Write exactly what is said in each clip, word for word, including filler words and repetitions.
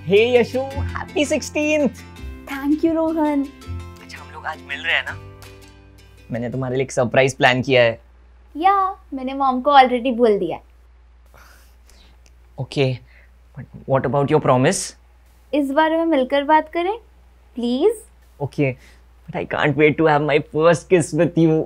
Hey Yashu, happy sixteenth. Thank you Rohan. अच्छा हम लोग आज मिल रहे हैं ना? मैंने तुम्हारे लिए एक सरप्राइज प्लान किया है। या मैंने मॉम को ऑलरेडी बोल दिया है। Okay, but what about your promise? इस बारे में मिलकर बात करें please. Okay, but I can't wait to have my first kiss with you.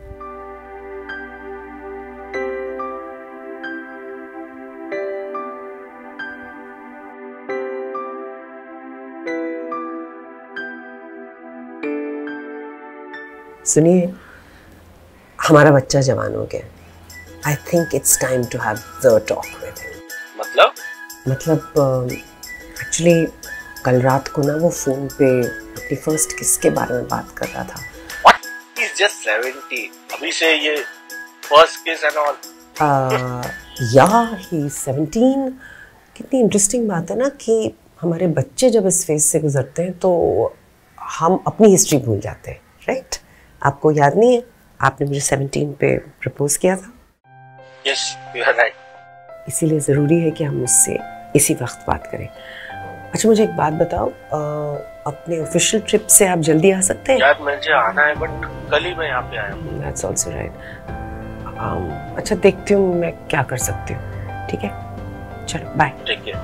सुनिए, हमारा बच्चा जवान हो गया। I think it's time to have the talk with him. मतलब मतलब एक्चुअली uh, कल रात को ना वो फोन पे अपनी फर्स्ट किस के बारे में बात कर रहा था। What? He's just seventy. अभी से ये फर्स्ट किस and all. Yeah he is seventeen. कितनी इंटरेस्टिंग बात है ना कि हमारे बच्चे जब इस फेज से गुजरते हैं तो हम अपनी हिस्ट्री भूल जाते हैं, राइट? आपको याद नहीं है आपने मुझे सेवनटीन पे प्रपोज किया था? Yes, you are right. इसीलिए ज़रूरी है कि हम उससे इसी वक्त बात करें। अच्छा मुझे एक बात बताओ, आ, अपने ऑफिशियल ट्रिप से आप जल्दी आ सकते हैं? यार मुझे आना है बट कल ही मैं यहाँ पे आया हूँ। That's also right. um, अच्छा देखती हूँ मैं क्या कर सकती हूँ। ठीक है, चलो बाय। ठीक है।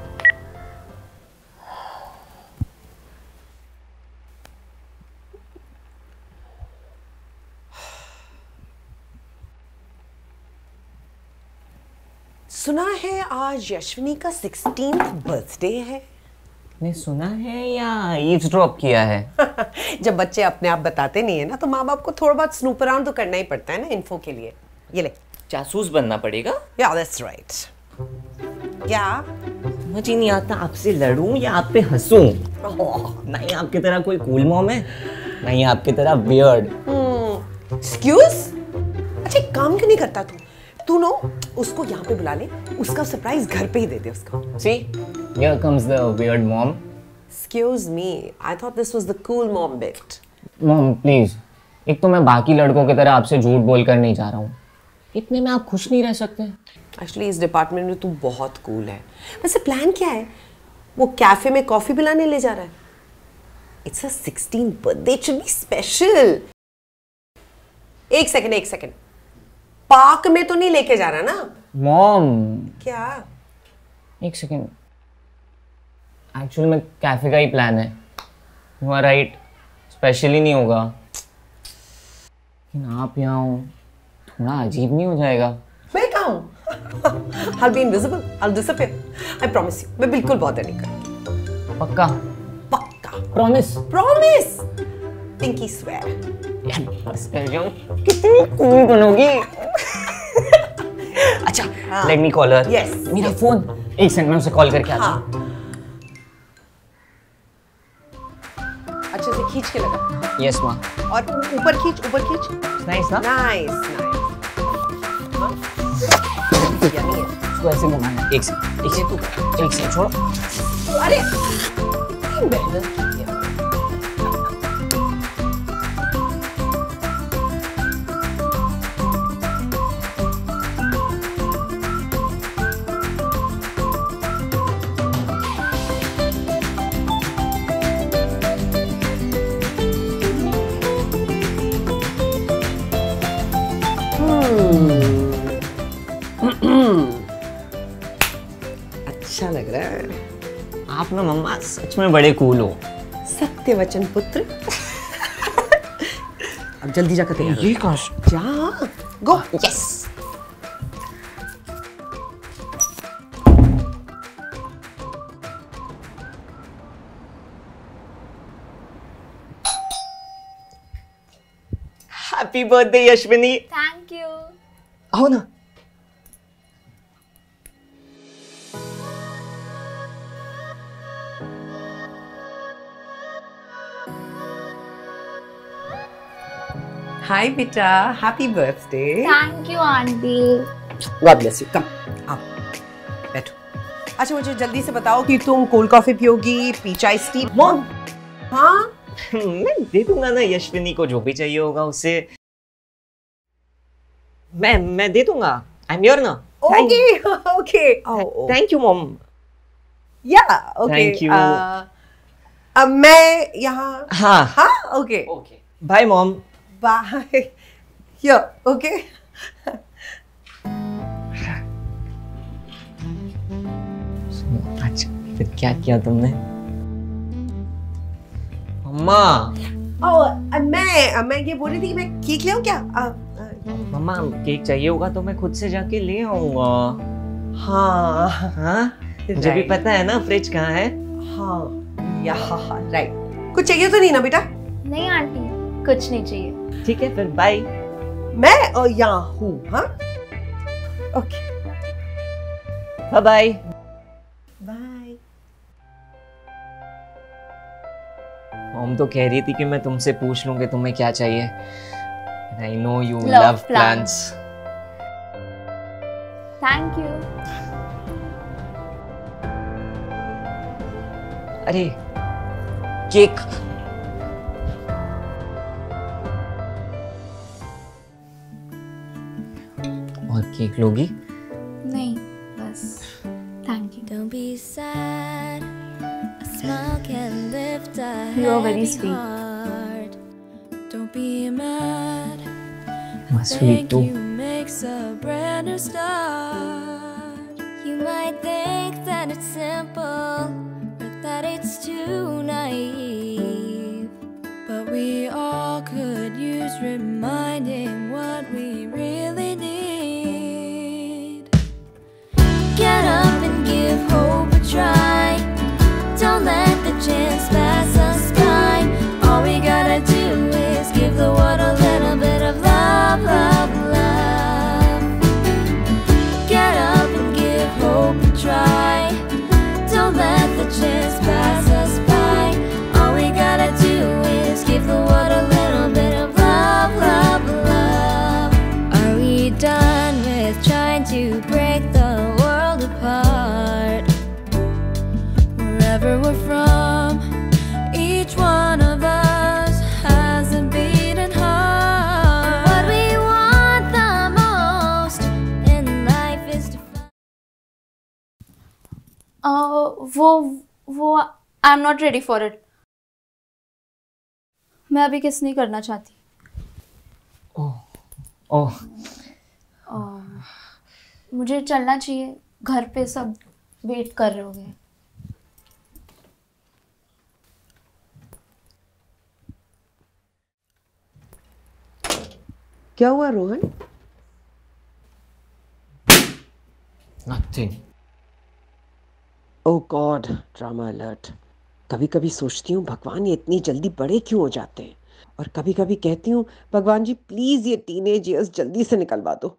सुना है आज यशविनी का सिक्सटीन्थ बर्थडे है। ने सुना है या ईव्सड्रॉप किया है? जब बच्चे अपने आप बताते नहीं है ना तो माँ बाप को थोड़ा बहुत स्नूप अराउंड तो करना ही पड़ता है ना इन्फो के लिए। ये ले, जासूस बनना पड़ेगा? या दैट्स राइट। क्या समझ ही नहीं आता आपसे लड़ूं या आप पे हंसूं। ना ही आपकी तरह कोई कूल मॉम है, ना ही आपकी तरह वियर्ड। एक्सक्यूज? अच्छा एक काम क्यों नहीं करता तू तू नो उसको यहाँ पे बुला ले, उसका सरप्राइज घर पे ही दे दे उसको। See, here comes the weird mom. Excuse me, I thought this was the cool mom bit. Mom, please. एक तो मैं बाकी लड़कों की तरह आपसे झूठ बोलकर नहीं जा रहा हूँ। इतने में आप खुश नहीं रह सकते? Actually इस डिपार्टमेंट में तू बहुत कूल है। वैसे प्लान क्या है? वो कैफे में कॉफी पिलाने ले जा रहा है? It's a sixteenth birthday, it should be special. एक सेकंड एक सेकंड, पार्क में तो नहीं लेके जा रहा ना? मॉम क्या? एक सेकंड, एक्चुअली में कैफे का ही प्लान है। यू आर राइट, स्पेशली नहीं होगा। लेकिन आप यहाँ हो थोड़ा अजीब नहीं हो जाएगा? मैं कहाँ हूँ? I'll be invisible, I'll disappear. I promise you, मैं बिल्कुल बॉदर नहीं करूँगी। पक्का? पक्का। प्रॉमिस? प्रॉमिस। Pinky swear. यार बस कर जाऊँ, कितनी कूल बनोगी। अच्छा, let me call her. Yes. मेरा फोन, एक सेकंड मैं उसे कॉल करके आता हूँ। अच्छे से खींच के लगा। यस माँ। और ऊपर खींच, ऊपर खींच। नाइस ना? Nice nice. यम्मी है। इसको ऐसे घुमाना है। एक सेकंड, एक सेकंड, एक सेकंड छोड़ो। अरे अच्छा लग रहा है। आप ना मम्मा सच में बड़े कूल हो। सत्य वचन पुत्र। अब जल्दी जाकर तैयार ये काश जा। Go. Yes. Happy birthday Yashvini. Thank you. आओ ना। हाय बेटा, happy birthday. Thank you aunty. God bless you. Come आओ बैठो। अच्छा मुझे जल्दी से बताओ कि तुम कोल्ड कॉफी पियोगी, पीच आइस टी? मॉम। हाँ मैं दे दूंगा ना यशविनी को जो भी चाहिए होगा उसे। मैं मैं दे दूंगा। आई एम योर ना। Okay okay. Thank you mom. Yeah okay Thank you. अब मैं यहाँ हाँ हाँ okay okay bye mom bye yeah okay अच्छा फिर क्या किया तुमने मम्मा ओ मैं मैं ये बोल रही थी कि मैं केक ले आऊं क्या आ, आ, मम्मा केक चाहिए होगा तो मैं खुद से जाके ले आऊंगा हाँ हाँ मुझे भी पता है ना फ्रिज कहाँ है हाँ यहाँ राइट कुछ चाहिए तो नहीं ना बेटा नहीं आंटी, कुछ नहीं चाहिए। ठीक है फिर बाय मैं और यहाँ हूँ हाँ okay bye bye bye mom तो कह रही थी कि मैं तुमसे पूछ लूं कि तुम्हें क्या चाहिए I know you Love love plants. Plants thank you. अरे केक और केक लोगी नहीं बस thank you. Don't be sad. A smile can lift a You are very heavy sweet. heart. Don't be mad. मस्त Thank तू you makes a brand new start. You might think that it's simple, or that it's too naive. But we all could use reminding what we really need. Get up and give hope a try. Don't let the chance pass us by. All we gotta do is give the world a little bit of love, love, love. Get up and give hope a try. Don't let the chance pass us by. All we gotta do is give the world a little bit of love, love, love. Are we done with trying to break the world apart? Wherever we're from, each one of us has a beating heart. What we want the most in life is to find. Uh, वो वो I am not ready for it. मैं अभी किस नहीं करना चाहती। ओह ओह uh, मुझे चलना चाहिए, घर पे सब वेट कर रहे होंगे। क्या हुआ Rohan nothing oh God drama alert कभी कभी सोचती हूँ भगवान ये इतनी जल्दी बड़े क्यों हो जाते हैं और कभी कभी कहती हूँ भगवान जी प्लीज ये टीनेज ईयर्स जल्दी से निकलवा दो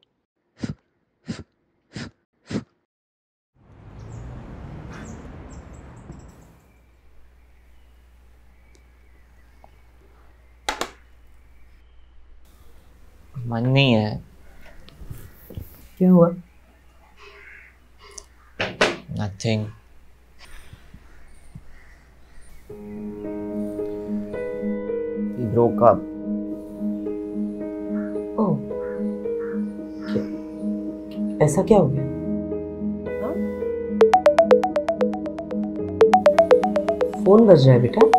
मन नहीं है क्या हुआ नथिंग We broke up. ओह ऐसा क्या हो गया हाँ? फोन बज रहा है बेटा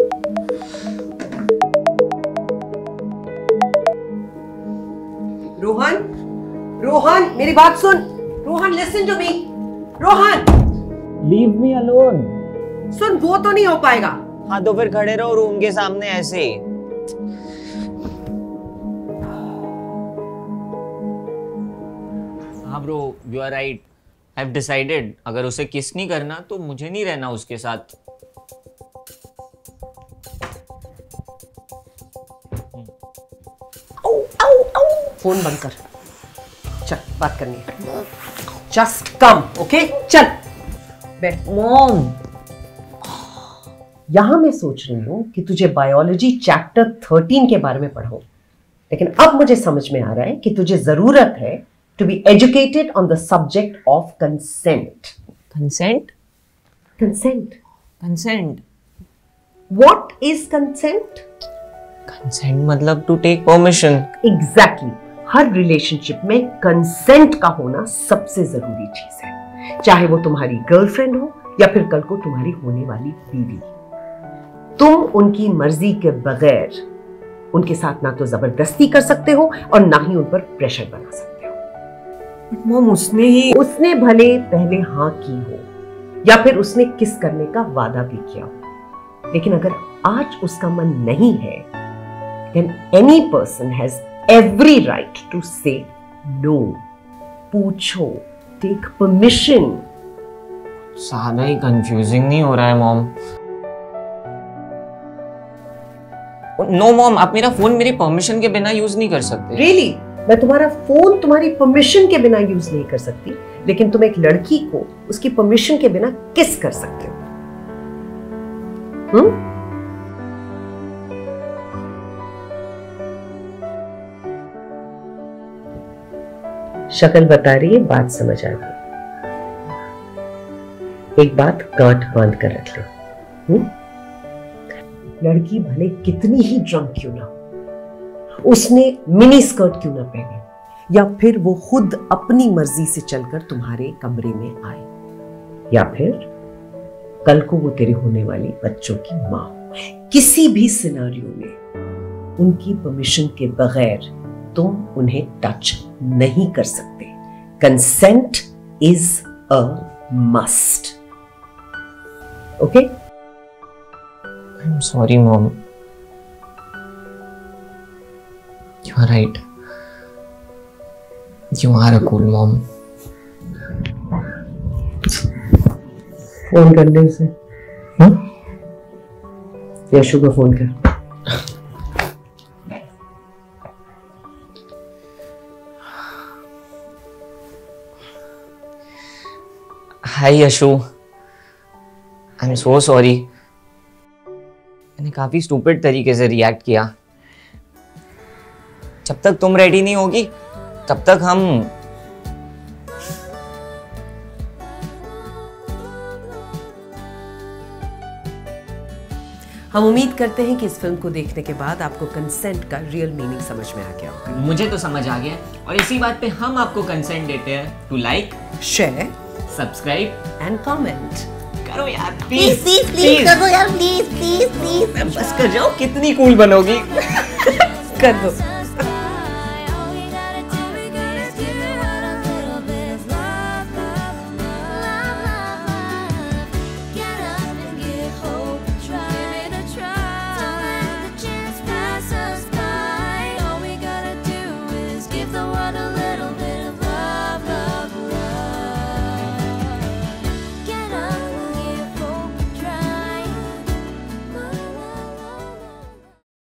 रोहन रोहन मेरी बात सुन Rohan listen to me Rohan Leave me alone. सुन वो तो नहीं हो पाएगा हाँ तो फिर खड़े रहो रूम के सामने ऐसे ही। हाँ bro you are right I have decided अगर उसे किस नहीं करना तो मुझे नहीं रहना उसके साथ। फोन बंद कर चल बात करनी है जस्ट कम ओके चल बैठ मॉम यहां मैं सोच रही हूं कि तुझे बायोलॉजी चैप्टर थर्टीन के बारे में पढ़ाऊं लेकिन अब मुझे समझ में आ रहा है कि तुझे जरूरत है to be educated on the subject of consent consent consent consent what is consent consent मतलब टू टेक परमिशन। एग्जैक्टली हर रिलेशनशिप में कंसेंट का होना सबसे जरूरी चीज है चाहे वो तुम्हारी गर्लफ्रेंड हो या फिर कल को तुम्हारी होने वाली बीवी। तुम उनकी मर्जी के बगैर उनके साथ ना तो जबरदस्ती कर सकते हो और ना ही उन पर प्रेशर बना सकते हो। मॉम, उसने ही उसने भले पहले हाँ की हो या फिर उसने किस करने का वादा भी किया हो, लेकिन अगर आज उसका मन नहीं है, then any person has every right to say no. पूछो, take permission. ज्यादा ही कंफ्यूजिंग नहीं हो रहा है मॉम? नो मॉम, आप मेरा फोन मेरी परमिशन के बिना यूज नहीं कर सकते। Really? मैं तुम्हारा फोन तुम्हारी परमिशन के बिना यूज नहीं कर सकती, लेकिन तुम एक लड़की को उसकी परमिशन के बिना किस कर सकते हो? हम्म? शक्ल बता रही है, बात समझ आ रही है। एक बात गांठ बांध कर रख लो, हम्म? लड़की भले कितनी ही ड्रंक क्यों ना हो, उसने मिनी स्कर्ट क्यों ना पहने, या फिर वो खुद अपनी मर्जी से चलकर तुम्हारे कमरे में आए, या फिर कल को वो तेरे होने वाली बच्चों की माँ हो, किसी भी सिनेरियो में उनकी परमिशन के बगैर तुम उन्हें टच नहीं कर सकते। Consent is a must. Okay? I am sorry mom, you are right, you are a cool mom. Phone कर ले उसे, यशु को फोन कर। Hi Yashu, I am so sorry, मैंने काफी स्टूपिड तरीके से रिएक्ट किया। जब तक तुम रेडी नहीं होगी तब तक हम हम उम्मीद करते हैं कि इस फिल्म को देखने के बाद आपको कंसेंट का रियल मीनिंग समझ में आ गया होगा। मुझे तो समझ आ गया, और इसी बात पे हम आपको कंसेंट देते हैं to like, share, subscribe and comment. करो यार, प्लीज प्लीज प्लीज कर दो यार, प्लीज प्लीज प्लीज बस कर जाओ, कितनी कूल बनोगी। कर दो।